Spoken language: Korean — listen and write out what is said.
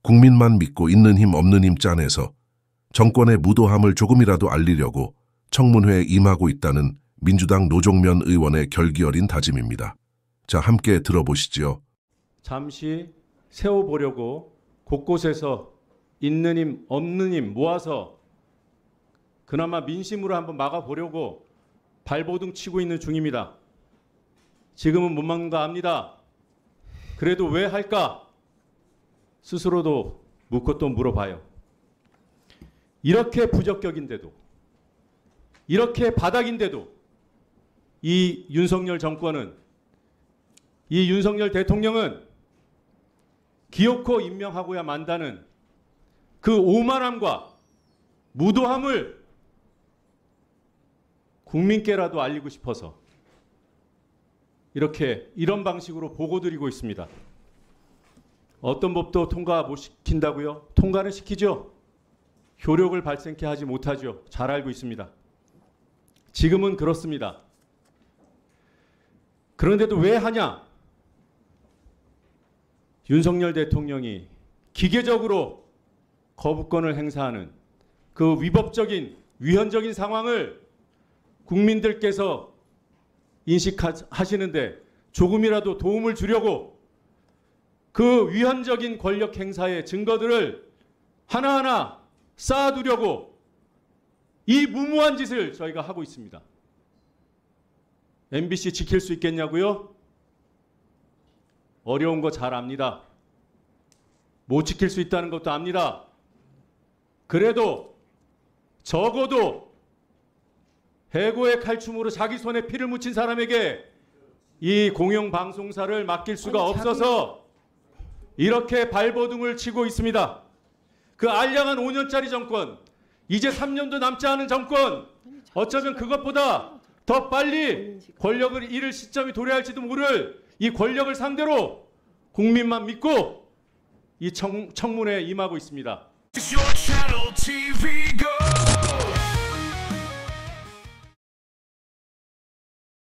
국민만 믿고 있는 힘 없는 힘 짠해서 정권의 무도함을 조금이라도 알리려고 청문회에 임하고 있다는 민주당 노종면 의원의 결기 어린 다짐입니다. 자, 함께 들어보시지요. 잠시 세워보려고 곳곳에서 있는 힘 없는 힘 모아서 그나마 민심으로 한번 막아보려고 발버둥 치고 있는 중입니다. 지금은 못 막는 거 압니다. 그래도 왜 할까? 스스로도 묻고 또 물어봐요. 이렇게 부적격인데도, 이렇게 바닥인데도 이 윤석열 정권은, 이 윤석열 대통령은 기어코 임명하고야 만다는 그 오만함과 무도함을 국민께라도 알리고 싶어서 이런 방식으로 보고드리고 있습니다. 어떤 법도 통과 못 시킨다고요? 통과는 시키죠. 효력을 발생케 하지 못하죠. 잘 알고 있습니다. 지금은 그렇습니다. 그런데도 왜 하냐? 윤석열 대통령이 기계적으로 거부권을 행사하는 그 위법적인 위헌적인 상황을 국민들께서 인식하시는데 조금이라도 도움을 주려고 그 위헌적인 권력 행사의 증거들을 하나하나 쌓아두려고 이 무모한 짓을 저희가 하고 있습니다. MBC 지킬 수 있겠냐고요? 어려운 거 잘 압니다. 못 지킬 수 있다는 것도 압니다. 그래도 적어도 해고의 칼춤으로 자기 손에 피를 묻힌 사람에게 이 공영방송사를 맡길 수가 없어서 이렇게 발버둥을 치고 있습니다. 그 알량한 5년짜리 정권, 이제 3년도 남지 않은 정권, 어쩌면 그것보다 더 빨리 권력을 잃을 시점이 도래할지도 모를 이 권력을 상대로 국민만 믿고 이 청문회에 임하고 있습니다.